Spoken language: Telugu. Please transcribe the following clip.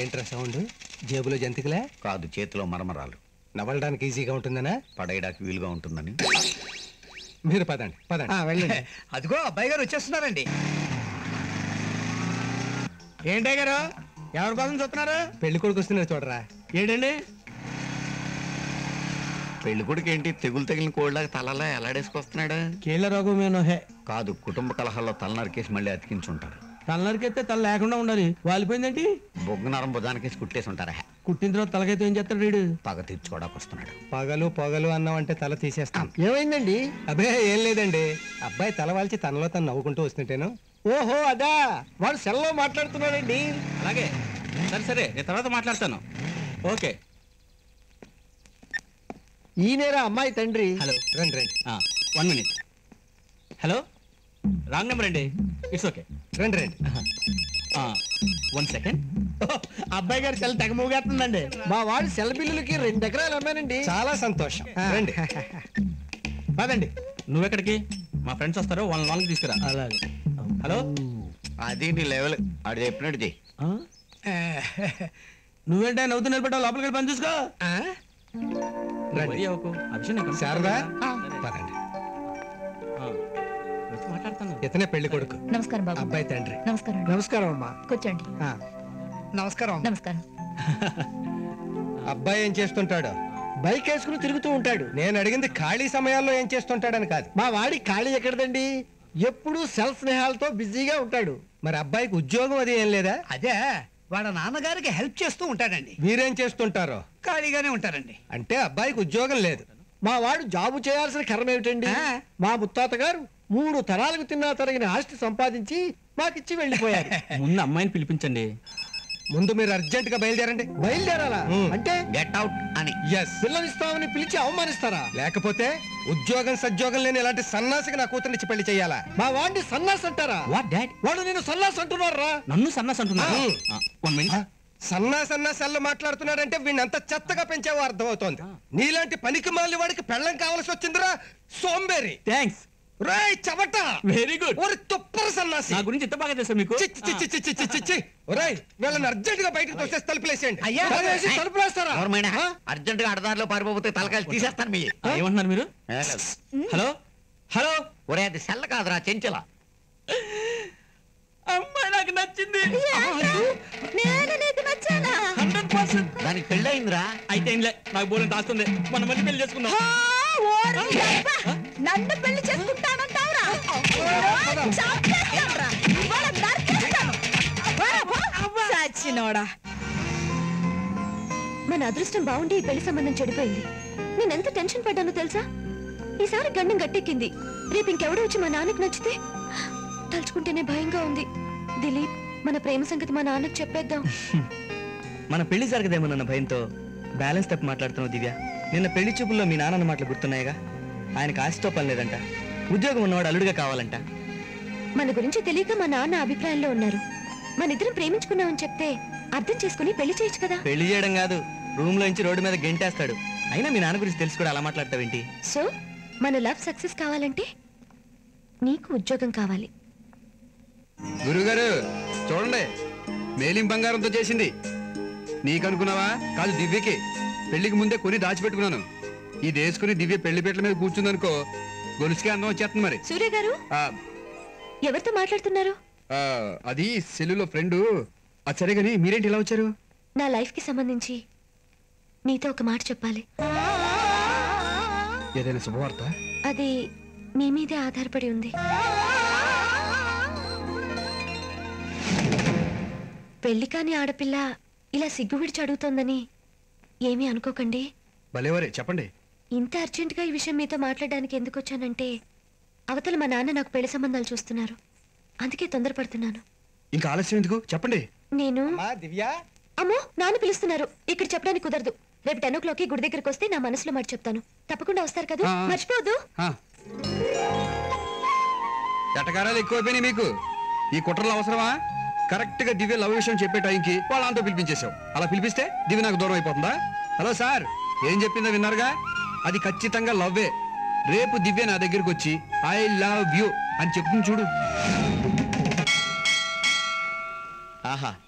ఏంట్రా సౌండ్? జేబులో జంతికలే? కాదు, చేతిలో మరమరాలు. నవలడానికి ఈజీగా ఉంటుందనా? పడేయడానికి వీలుగా ఉంటుందని. మీరు పదండి పదండి. వెళ్ళండి. అదిగో అబ్బాయి గారు వచ్చేస్తున్నారండి. ఏంటే గారు ఎవరి కోసం చూస్తున్నారు? పెళ్లి కొడుకు వస్తున్నారు చూడరా. ఏంటండి పెళ్లి కొడుకు ఏంటి తెగులు తగిలిన కోళ్ళకి తలలా ఎలాడేసుకొస్తున్నాడు? కీళ్ళ రోగమేనో హే. కాదు, కుటుంబ కలహాల్లో తల నరికేసి మళ్ళీ అతికించుంటారు. తల నరికెత్తే తల లేకుండా ఉండాలి. వాలిపోయిందేంటి? బొగ్గు నరం బుధానికేసి కుట్టేసి ఉంటారా? కుట్టిన తర్వాత తలకైతే ఏం చేస్తాడు వీడు? పగ తీర్చుకోవడానికి వస్తున్నాడు. పగలు పొగలు అన్నామంటే తల తీసేస్తాం. ఏమైందండి? అబే ఏం లేదండి, అబ్బాయి తల వాల్చి తనలో తను నవ్వుకుంటూ వస్తుంటేను. ఓహో అదా, వాడు సెల్లో మాట్లాడుతున్నాడండి. అలాగే, సరే సరే, నేను తర్వాత మాట్లాడతాను. ఓకే. ఈయనేరా అమ్మాయి తండ్రి. హలో, రండి రండి 1 minute. హలో, రాంగ్ నెంబర్ అండి. It's okay. రండి రండి. 1 second. అబ్బాయి గారు సెల్ తెగ మోగేస్తుందండి. మా వాడు సెల్ బిల్లులకి 2 ఎకరాలు అమ్మానండి. చాలా సంతోషం. రండి. పదండి. నువ్వెక్కడికి? మా ఫ్రెండ్స్ వస్తారు, వాళ్ళని వాళ్ళకి తీసుకురా. అలాగే. హలో, అది నీ లెవెల్. ఆడు చెప్పినట్టు చెయ్యి. నువ్వేంటే నవ్వుతూ నిలబడ్డావు? లోపలికి వెళ్ళి పని చూసుకో. రండి. శారదా పదండి. మాట్లాడతాను. ఇతనే పెళ్లి కొడుకు. నమస్కారం బాబు. అబ్బాయి తండ్రి. నమస్కారం. నమస్కారం అమ్మా. కూర్చోండి. నమస్కారం. నమస్కారం. అబ్బాయి ఏం చేస్తుంటాడు? బైక్ వేసుకుని తిరుగుతూ ఉంటాడు. నేను అడిగింది ఖాళీ సమయాల్లో ఏం చేస్తుంటాడని కాదు. మా వాడి ఖాళీ ఎక్కడదండి, ఎప్పుడు సెల్ స్నేహాలతో బిజీగా ఉంటాడు. మరి అబ్బాయికి ఉద్యోగం అది ఏం లేదా? అదే వాళ్ళ నాన్నగారికి హెల్ప్ చేస్తూ ఉంటాడండి. మీరేం చేస్తుంటారో? ఖాళీగానే ఉంటారండి. అంటే అబ్బాయికి ఉద్యోగం లేదు. మా వాడు జాబు చేయాల్సిన కర్మ ఏమిటండి? మా ముత్తాత గారు 3 తరాలకు తిన్నా తరిగిన ఆస్తి సంపాదించి మాకిచ్చి వెళ్ళిపోయారు. ముందు అమ్మాయిని పిలిపించండి. ముందు మీరు అర్జెంట్ గా బయలుదేరండి. బయలుదేరాలా? అంటే గెట్ అవుట్ అని. ఎస్. పిల్లనిస్తామని పిలిచి అవమానిస్తారా? లేకపోతే ఉద్యోగం సద్యోగం లేని ఇలాంటి సన్నాసికి నా కూతురినిచ్చి పెళ్లి చేయాలా? మా వాడిని సన్నాస్ అంటారా? What dad? వాడు నేను సన్నాస్ అంటున్నారా? నన్ను సన్నాస్ అంటున్నా? 1 minute. సన్నాసల్లు మాట్లాడుతున్నాడంటే వీణ్ణంత చెత్తగా పెంచావో అర్థమవుతోంది. నీలాంటి పనికి మాలి వాడికి పెళ్ళం కావాల్సి వచ్చిందిరా సోంబేరి. థ్యాంక్స్. రేయ్ చవట, వెరీ గుడ్. ఒరి తుప్పర సన్నాసి. నా గురించి ఎంత బాగా తెలుసా మీకు? ఒరేయ్ వీళ్ళని అర్జెంట్ గా బయటకు తోసేసి తలుపులేసేయండి. అయ్యా తలుపులేస్తారా? అర్జెంట్ గా అడదారిలో పారిపోతే తలకాయలు తీసేస్తాను మీ. ఏమంటున్నారు మీరు? Hello hello. ఒరే అది సెల్ల కాదురా, చెంచల. అమ్మాయి నాకు నచ్చింది. నేను నీకు నచ్చానా? 100%. దానికి పెళ్ళయిందిరా. అయితే ఏంలే, నాకు బోలం దాస్తుంది. మనం మళ్ళీ పెళ్లి చేసుకుందాం. నన్ను పెళ్లి చేసుకుంటానంటావురా? చచ్చినోడా. మన అదృష్టం బాగుండి ఈ పెళ్లి సంబంధం చెడిపోయింది. నేనెంత టెన్షన్ పడ్డానో తెలుసా? ఈసారి గండం గట్టెక్కింది. రేపు ఇంకెవడో వచ్చి మా నాన్నకు నచ్చితే తలుచుకుంటేనే భయంగా ఉంది. దిలీప్, మన ప్రేమ సంగతి మా నాన్నకు చెప్పేద్దాం. మన పెళ్లి జరగదేమోనన్న భయంతో బ్యాలెన్స్ తప్పి మాట్లాడుతున్నావు దివ్య. నిన్న పెళ్లి చూపుల్లో మీ నాన్న మాటలు గుర్తున్నాయిగా. ఆయనకు ఆస్తితో పని లేదంట, ఉద్యోగం ఉన్నవాడు అల్లుడిగా కావాలంట. మన గురించి తెలియక మా నాన్న అభిప్రాయంలో ఉన్నారు. మన ఇద్దరం ప్రేమించుకున్నామని చెప్తే అర్థం చేసుకుని పెళ్లి చేయొచ్చు కదా. పెళ్లి చేయడం కాదు, రూమ్ లో నుంచి రోడ్డు మీద గెంటేస్తాడు. అయినా మీ నాన్న గురించి తెలుసు కూడా అలా మాట్లాడతావేంటి? సో మన లవ్ సక్సెస్ కావాలంటే నీకు ఉద్యోగం కావాలి. గురుగారు చూడండి, మేలిం బంగారంతో చేసింది. నీకనుకున్నావా? కాదు, దివ్యకి. పెళ్లికి ముందే కొని దాచిపెట్టుకున్నాను. ఇది వేసుకుని దివ్య పెళ్లి పీటల మీద కూర్చుందనుకో, గొలుసుకే అందం వచ్చేస్తుంది. మరి సూర్య గారు ఎవరితో మాట్లాడుతున్నారు? అది సెల్లులో ఫ్రెండు. అది సరే గాని మీరేంటి ఇలా వచ్చారు? నా లైఫ్ కి సంబంధించి నీతో ఒక మాట చెప్పాలి. ఏదైనా శుభవార్త? అది నీ మీదే ఆధారపడి ఉంది. పెళ్లి కాని ఆడపిల్ల ఇలా సిగ్గు విడిచి అడుగుతోందని ఏమీ అనుకోకండి. భలేవరే, చెప్పండి. ఇంత అర్జెంటుగా ఈ విషయం మీతో మాట్లాడడానికి ఎందుకు వచ్చానంటే, అవతల మా నాన్న నాకు పెళ్లి సంబంధాలు చూస్తున్నారు. అందుకే తొందరపడుతున్నాను. ఇంకా ఆలస్యం ఎందుకు, చెప్పండి. నేను దివ్య. అమ్మో, నాన్న పిలుస్తున్నారు. ఇక్కడ చెప్పడానికి కుదరదు. రేపు 10 o'clock గుడి దగ్గరకు వస్తే నా మనసులో మాట చెప్తాను. తప్పకుండా వస్తారు కదా, మర్చిపోవద్దు. ఎటకారాలు ఎక్కువైపోయినాయి మీకు. ఈ కుట్రలు అవసరమా? కరెక్ట్ గా దివ్య లవ్ విషయం చెప్పే టైంకి వాళ్ళంతా పిలిపించేశావు. అలా పిలిపిస్తే దివ్య నాకు దూరం అయిపోతుందా? హలో సార్, ఏం చెప్పిందో విన్నారుగా? అది ఖచ్చితంగా లవ్వే. రేపు దివ్య నా దగ్గరకు వచ్చి ఐ లవ్ యూ అని చెప్తుంది చూడు. ఆహా,